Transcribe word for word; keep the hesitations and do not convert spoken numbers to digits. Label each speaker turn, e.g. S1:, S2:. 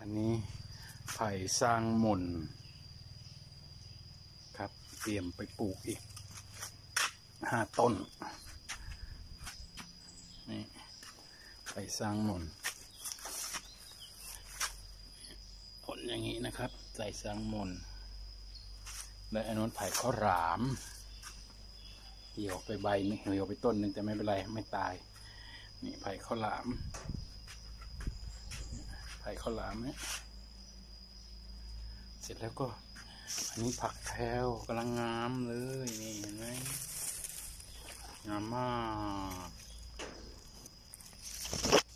S1: นนี้ไผ่สร้างมนครับเตรียมไปปลูกอีกห้าต้นนี่ไผ่สร้างมนผลอย่างนี้นะครับใส่สร้างมนและอันนู้นไผ่ข้าวหลามเหี่ยวไปใบนึงเหี่ยวไปต้นหนึ่งแต่ไม่เป็นไรไม่ตายนี่ไผ่ข้าวหลามไผ่ข้าวหลามเนี่ยเสร็จแล้วก็อันนี้ผักแพรวกำลังงามเลยนี่เห็นไหมงามมาก